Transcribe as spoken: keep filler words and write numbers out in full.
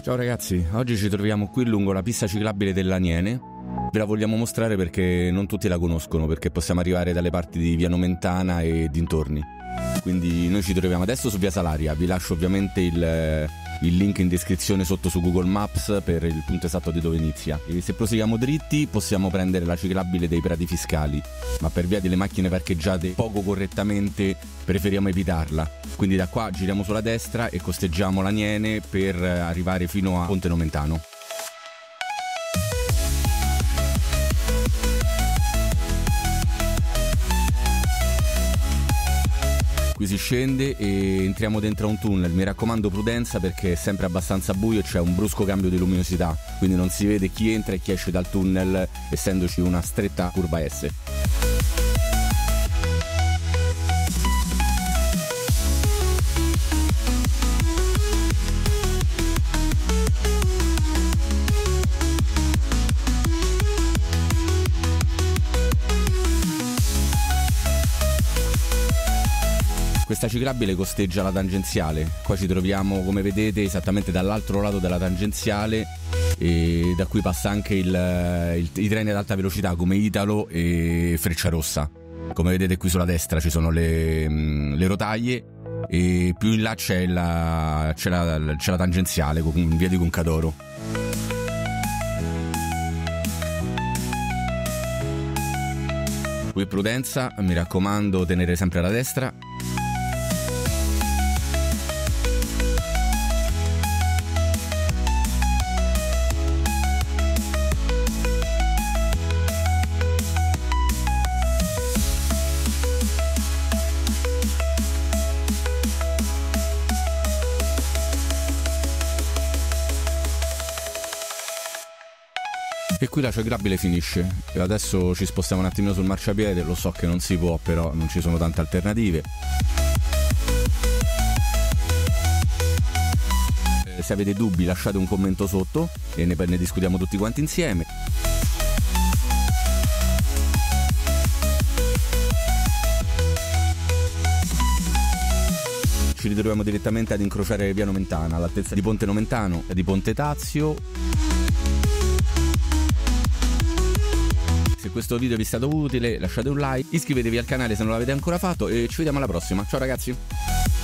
Ciao ragazzi, oggi ci troviamo qui lungo la pista ciclabile dell'Aniene. Ve la vogliamo mostrare perché non tutti la conoscono, perché possiamo arrivare dalle parti di Via Nomentana e dintorni. Quindi noi ci troviamo adesso su Via Salaria. Vi lascio ovviamente il, il link in descrizione sotto su Google Maps per il punto esatto di dove inizia. E se proseguiamo dritti possiamo prendere la ciclabile dei Prati Fiscali, ma per via delle macchine parcheggiate poco correttamente preferiamo evitarla. Quindi da qua giriamo sulla destra e costeggiamo l'Aniene per arrivare fino a Ponte Nomentano. Qui si scende e entriamo dentro a un tunnel. Mi raccomando prudenza perché è sempre abbastanza buio e c'è un brusco cambio di luminosità, quindi non si vede chi entra e chi esce dal tunnel, essendoci una stretta curva S. Questa ciclabile costeggia la tangenziale. Qua ci troviamo, come vedete, esattamente dall'altro lato della tangenziale, e da qui passa anche il, il, i treni ad alta velocità come Italo e Frecciarossa. Come vedete qui sulla destra ci sono le, le rotaie e più in là c'è la, c'è la, c'è la tangenziale in via di Concadoro. Qui prudenza, mi raccomando tenere sempre alla destra. E qui la ciclabile finisce e adesso ci spostiamo un attimino sul marciapiede. Lo so che non si può, però non ci sono tante alternative. Eh, se avete dubbi lasciate un commento sotto e ne, ne discutiamo tutti quanti insieme. Ci ritroviamo direttamente ad incrociare Via Nomentana all'altezza di Ponte Nomentano e di Ponte Tazio. Se questo video vi è stato utile lasciate un like, iscrivetevi al canale se non l'avete ancora fatto e ci vediamo alla prossima. Ciao ragazzi!